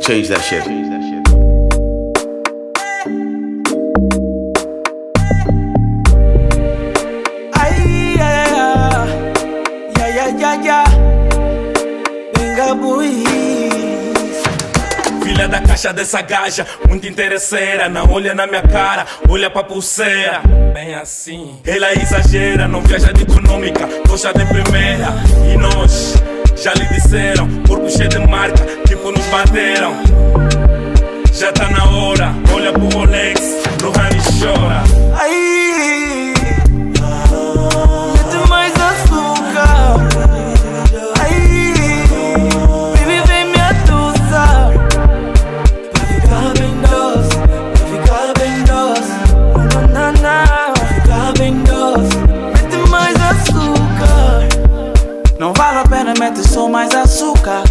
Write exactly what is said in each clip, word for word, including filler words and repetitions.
Change that shit. Ay, yeah, yeah, yeah, yeah, yeah. Venga, boys. Filha da caixa dessa gaja, muito interesseira. Não olha na minha cara, olha pra pulseira. Bem assim, ela exagera, não viaja de econômica, gosta de primeira. E nós, já lhe disseram, corpo cheio de marca, tipo nos bateram. Já tá na hora, olha pro Rolex, Lohane chora. Ai, mete mais açúcar. Ai, baby, vem me atuçar. Pra ficar bem doce, pra ficar bem doce. Na, na, na, pra ficar bem doce. Mete mais açúcar. Não vale a pena, mete só mais açúcar.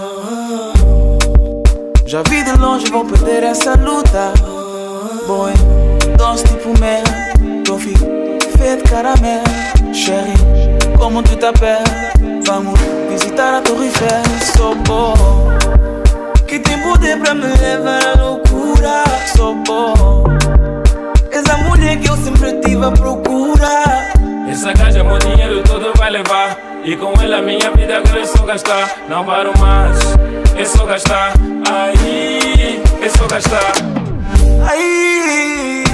Já vi de longe, vou perder essa luta. Boy, doce tipo mel, toffee, feito caramelo. Sherry, como tu tá perto, vamos visitar a Torre Eiffel. Sou bom, que tem poder pra me levar à loucura. Sou bom, essa mulher que eu sempre tive à procura. Essa gaja, meu dinheiro todo vai levar. E com ela minha vida agora é só gastar. Não paro mais, é só gastar. Aí, é só gastar. Aí,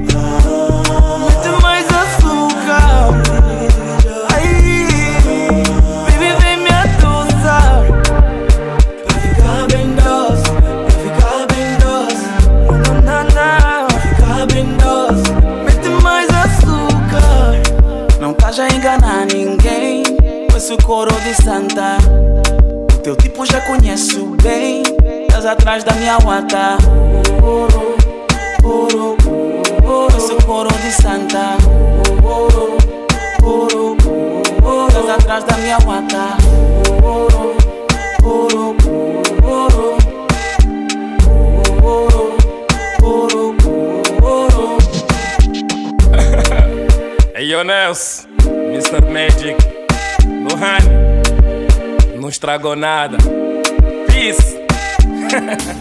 mete mais açúcar. Aí, baby, vem me atuçar. Pra ficar bem doce, pra ficar bem doce. Na, na, na, pra ficar bem doce. Mete mais açúcar. Não tá já enganar ninguém com esse coro de santa. O teu tipo já conheço bem. Estás atrás da minha wata. Ouro, ouro, ouro. Esse coro de santa. Ouro, ouro, ouro. Estás atrás da minha wata. Ouro, ouro, ouro. Ouro, ouro, ouro. Hey, yo, Nelson, mister Magic, Lohane, não estragou nada. Peace.